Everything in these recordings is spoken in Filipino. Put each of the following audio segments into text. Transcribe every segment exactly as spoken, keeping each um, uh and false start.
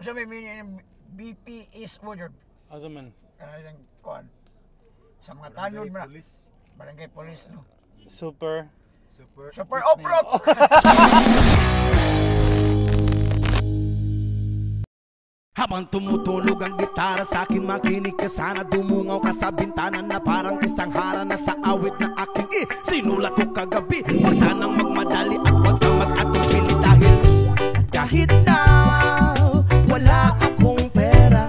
Sa may mini B P East Woodard. Asa man? Ah, yung kuan. Sa mga tanod mo na. Barangay Police, no? Super. Super. Super Oprok! Habang tumutunog ang gitara sa aking makinig ka sana. Dumungaw ka sa bintana na parang isang hara na sa awit na aking eh, sinulat ko kagabi. Huwag sanang magmadali at huwag kang mag-atupili dahil kahit na wala akong pera,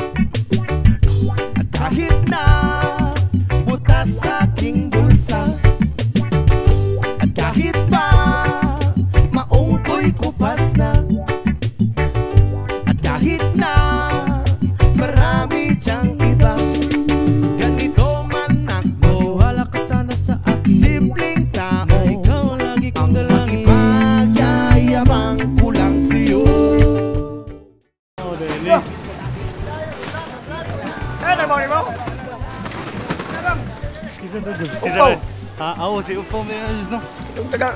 at kahit na butas sa aking bulsa, at kahit pa maong ko'y kupas na, at kahit na marami diyang iba, ganito man ako, wala ka sana sa akin, simpleng tao, ikaw lagi kong dalangin, magyayabang ko lang sa'yo. Oh, dali. Eh, nabang ni mo? Kita to, Jobs. Upaw! Ah, ako si Upaw may ayos, no? Yung taga...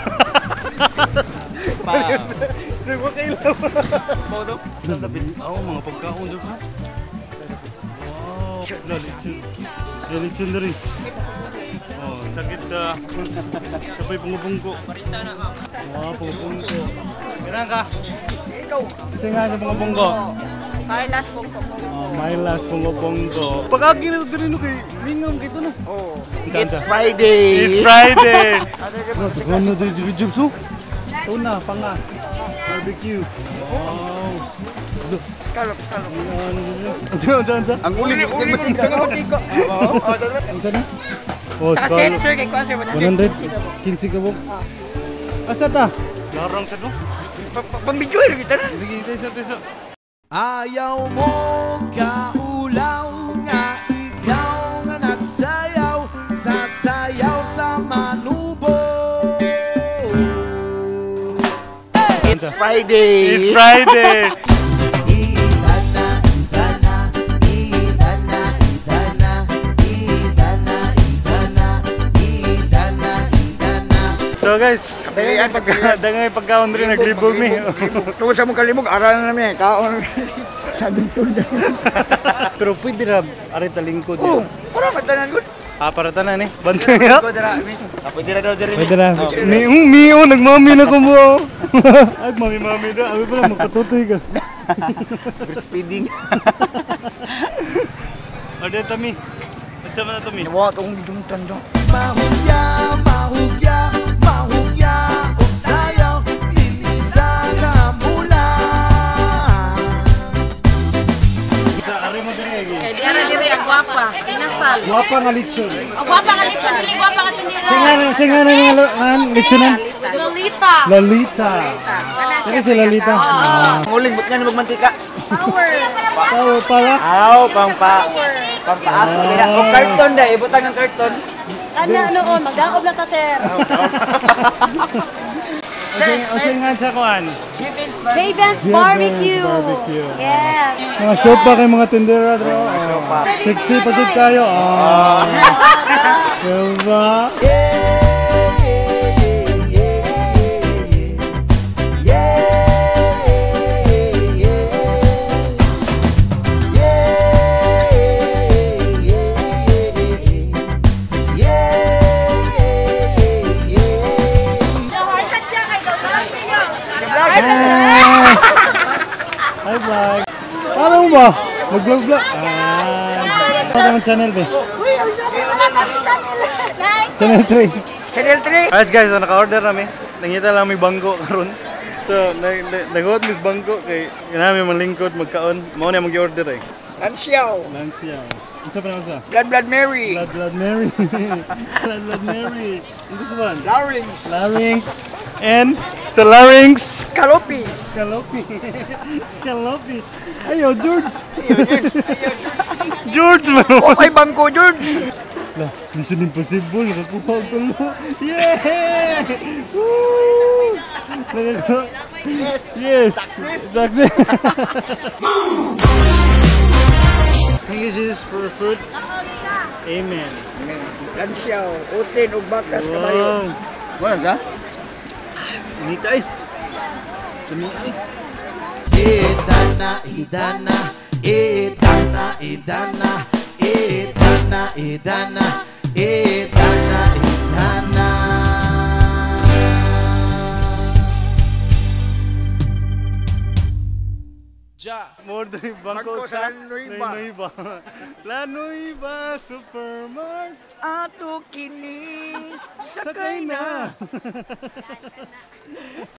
Pa. Hindi mo kailan. Mau daw? Saan tapit? Oo, mga pagkaon, Jobs, ha? Wow. Lalitsun. Lalitsun na rin. Oh, sakit sa... Kapay pungupungko. Wow, pungupungko. Kailan ka? Ikaw! Kasi nga sa pungupungko. Kailas po po. Oh, my last pungupungko. Pagkagi na ito rin, kay lingam kito na. Oo. It's Friday! It's Friday! Ano ito yung Jobs, oh? Tuna, panga. Barbecue. Wow. Kalop, kalop. Diyan, diyan, diyan. Ang uling, uling, uling. Ang sana? Oh, Saka set sir kay Kwan sir one hundred fifty ka po. Asa ta? Larang sa no? Pambidyoy kita na. Sige, isa, isa. Ayaw mo kaulaw nga ikaw nga nagsayaw, sasayaw sa manubo. It's Friday! It's Friday! So guys, dagay pagka dagay pagkaon rin naglibog mi. Tungkol sa mong kalimog, aralan namin. Kaon. Sabi ko na. Pero pwede ra ari talingkod. Oo, para katanan ko. Ah, para tanan eh. Bantoy ya. Pwede ra daw diri. Pwede ra. Mi um mi oh nagmami na ko mo. Ay mami mami da. Abi pala magkatutoy ka. Speeding. Ade tami. Atsa man to mi. Nawa tong dumtan do. Mahugya, mahugya, mahugya ug sayaw dili sa kamula. Sa ari mo diri lagi. Kay di ara diri ang gwapa, inasal. Guwapa nga litson. Ang gwapa ka lisa dili gwapa ka tinira. Singaran singaran nga an litsonan. Lolita. Lalita. Sige si Lalita. Nguling but nga magmantika. Power. Tao pala. Aw, pang pa. Pampaas ko nila. O karton dai, ibutang ng karton. Ano noon, magdaob na ta sir. Kasi nga sa kuan. Ravens barbecue. Barbecue. Yes. Mga shop pa kay mga tindera bro. Oh. Sexy pa jud kayo. Ah. Diba? Hi vlog. Kala mo ba? Mag-vlog vlog. Ah. Ano naman channel ba? Channel three. Channel three. Alright guys, so naka-order namin. Nangita lang may bangko karon. So, nag-huwag mis bangko kay namin malingkod magkaon. Mao na mag-order eh. Ansiyaw. Lancia. Ano sa panahon sa? Blood Blood Mary. Blood Blood Mary. Blood Blood Mary. And this one? Larynx. Larynx. And sa larynx. Scalopi. Scalopi. Scalopi. Ayo, George. George man. Okay, bangko, George. Lah, Mission Impossible. Nakakuha ko tulo. Yeah! Woo! Nakakuha. Yes. Yes. Success. Success. Thank you, Jesus, for the food. Amen. Lansiyaw, utin, ug bakas kabayo. Wala ka? Inita eh. Dumi eh. Idana, idana, idana, idana, idana, idana, idana, idana. More than bangko Bangko sa Lanuiba. Lanuiba. Lanuiba Supermart. Ato kini Sakay na.